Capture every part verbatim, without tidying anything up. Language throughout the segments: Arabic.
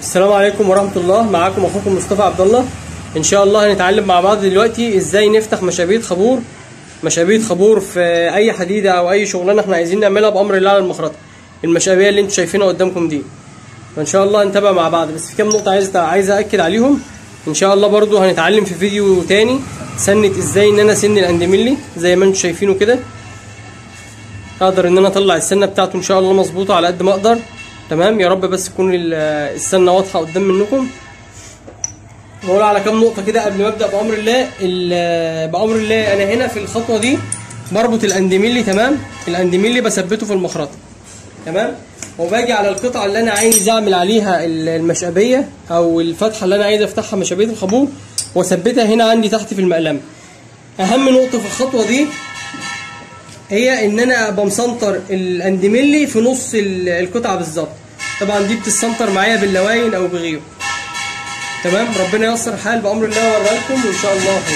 السلام عليكم ورحمة الله. معاكم اخوكم مصطفى عبد الله. ان شاء الله هنتعلم مع بعض دلوقتي ازاي نفتح مشابيط خابور مشابيط خابور في اي حديدة او اي شغلانة احنا عايزين نعملها بامر الله على المخرطة. المشابيه اللي انتوا شايفينها قدامكم دي، فان شاء الله نتابع مع بعض. بس في كام نقطة عايز عايز اكد عليهم. ان شاء الله برضو هنتعلم في فيديو تاني سنة ازاي ان انا سن الاندملي زي ما انتوا شايفينه كده، اقدر ان انا اطلع السنة بتاعته ان شاء الله مظبوطة على قد ما اقدر. تمام، يا رب بس تكون السنة واضحة قدام منكم. بقول على كام نقطة كده قبل ما ابدأ بأمر الله. بأمر الله انا هنا في الخطوة دي بربط الاندملي. تمام، الاندملي بثبته في المخرطة. تمام، وباجي على القطعة اللي انا عايز اعمل عليها المشقبية او الفتحة اللي انا عايز افتحها مشابية الخابور، واثبتها هنا عندي تحت في المقلمة. اهم نقطة في الخطوة دي هي ان انا ابقى مسنطر الاندملي في نص القطعة بالظبط. طبعا دي بتتسنطر معايا باللواين او بغيره. تمام، ربنا ييسر الحال بامر الله واوريها لكم وان شاء الله خير.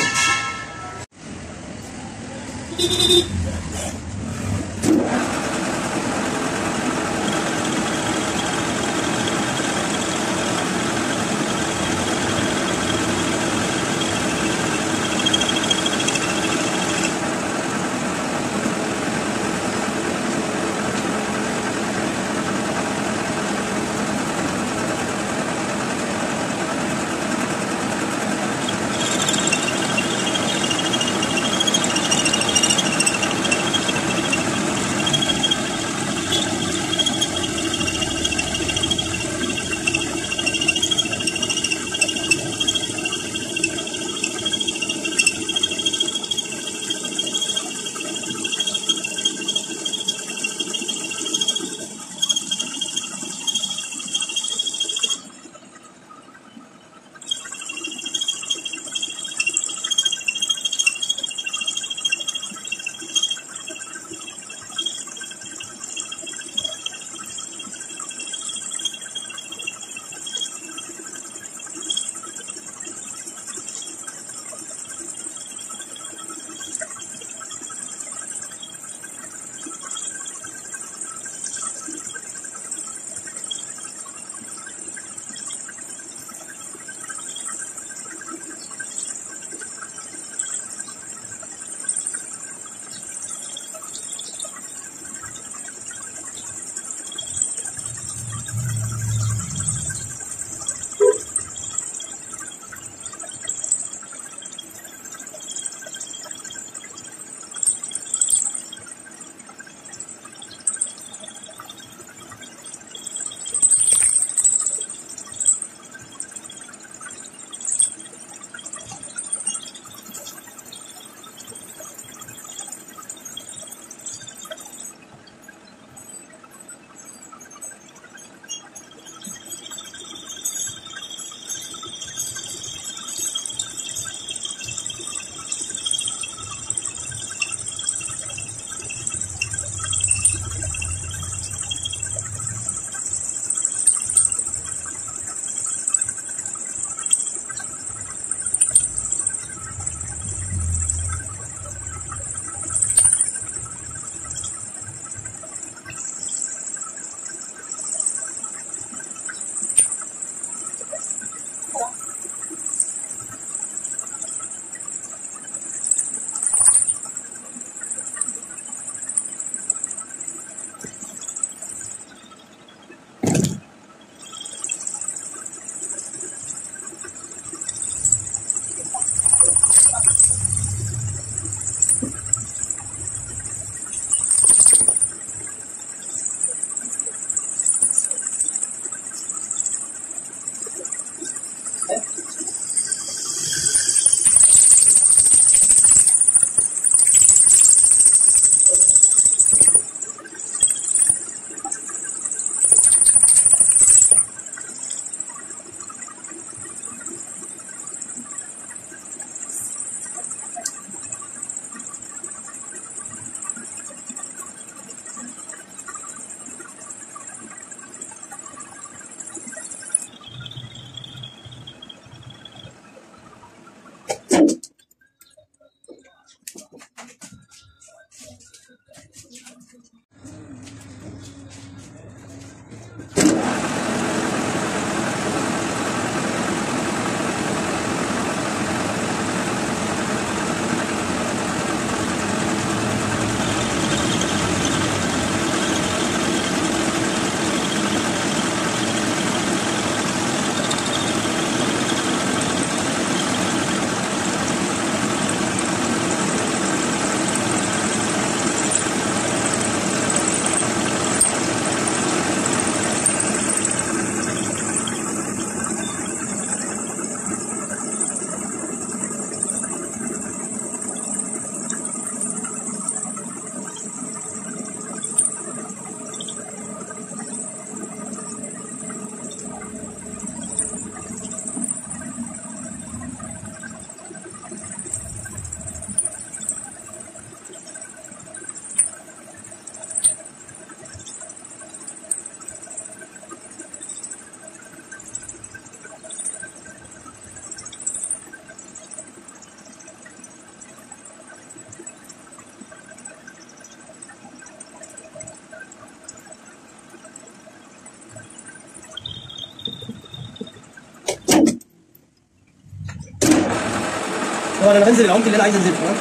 طبعا انا بنزل العمق اللي انا عايز انزله. تمام.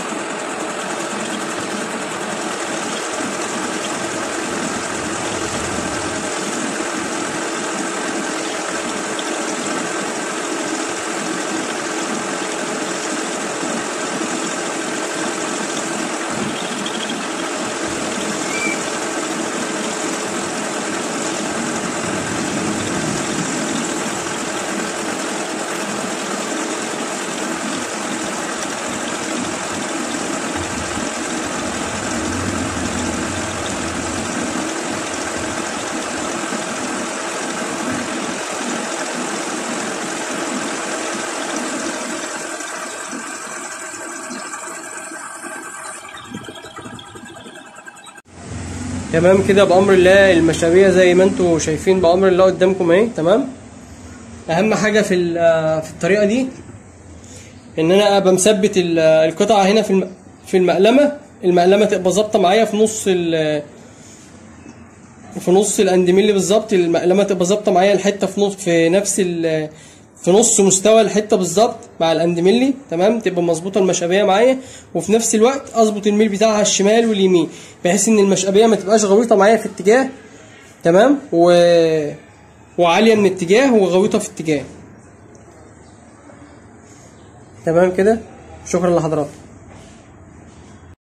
تمام كده بأمر الله المشابية زي ما انتوا شايفين بأمر الله قدامكم اهي. تمام. أهم حاجة في في الطريقة دي إن أنا أبقى مثبت القطعة هنا في في المقلمة، المقلمة تبقى ظابطة معايا في نص ال في نص الاندميلي بالظبط، المقلمة تبقى ظابطة معايا الحتة في نص في نفس ال في نص مستوى الحته بالظبط مع الاندميلي. تمام. تبقى مظبوطه المشابيه معايا، وفي نفس الوقت اظبط الميل بتاعها الشمال واليمين بحيث ان المشابيه ما تبقاش غويطه معايا في اتجاه. تمام. و... وعاليه من اتجاه وغويطه في اتجاه. تمام كده. شكرا لحضراتكم.